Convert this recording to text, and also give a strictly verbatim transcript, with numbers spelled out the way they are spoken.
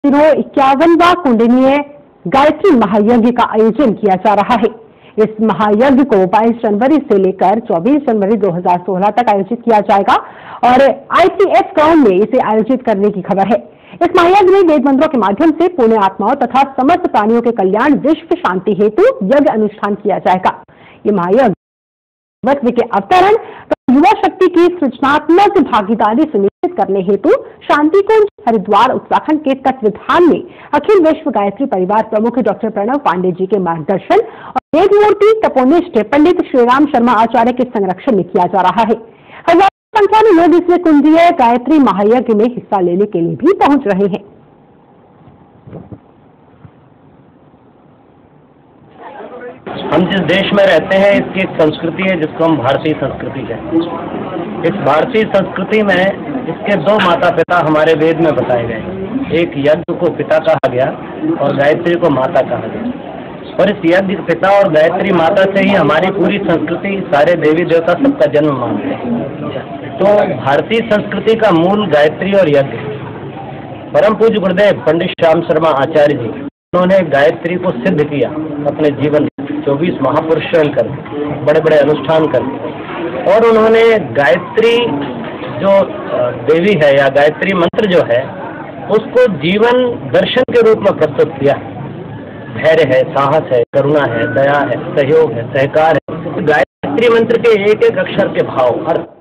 दिनों इक्यावनवा कुंडलीय गायत्री महायज्ञ का आयोजन किया जा रहा है। इस महायज्ञ को बाईस जनवरी से लेकर चौबीस जनवरी दो हज़ार सोलह तक आयोजित किया जाएगा और आईटीएफ ग्राउंड में इसे आयोजित करने की खबर है। इस महायज्ञ में वेद मंत्रों के माध्यम से पुण्य आत्माओं तथा समस्त प्राणियों के कल्याण, विश्व शांति हेतु यज्ञ अनुष्ठान किया जाएगा। ये महायज्ञ विश्व के अवतरण युवा शक्ति की सृजनात्मक भागीदारी सुनिश्चित करने हेतु शांति कुंज हरिद्वार उत्तराखंड के तत्वधान में अखिल विश्व गायत्री परिवार प्रमुख डॉक्टर प्रणव पांडे जी के मार्गदर्शन और वेद मूर्ति तपोनिष्ठ पंडित श्रीराम शर्मा आचार्य के संरक्षण में किया जा रहा है। हजारों संख्या में लोग इसमें कुंडलीय गायत्री महायज्ञ में हिस्सा लेने के लिए भी पहुंच रहे हैं। हम जिस देश में रहते हैं इसकी एक संस्कृति है जिसको हम भारतीय संस्कृति कहते हैं। इस भारतीय संस्कृति में इसके दो माता पिता हमारे वेद में बताए गए। एक यज्ञ को पिता कहा गया और गायत्री को माता कहा गया। और इस यज्ञ पिता और गायत्री माता से ही हमारी पूरी संस्कृति, सारे देवी देवता सबका जन्म मानते हैं। तो भारतीय संस्कृति का मूल गायत्री और यज्ञ। परम पूज्य गुरुदेव पंडित श्याम शर्मा आचार्य जी, उन्होंने गायत्री को सिद्ध किया अपने जीवन चौबीस महापुरुषों कर बड़े बड़े अनुष्ठान कर, और उन्होंने गायत्री जो देवी है या गायत्री मंत्र जो है उसको जीवन दर्शन के रूप में प्रस्तुत किया। धैर्य है, साहस है, करुणा है, दया है, सहयोग है, सहकार है। गायत्री मंत्र के एक एक अक्षर के भाव, अर्थ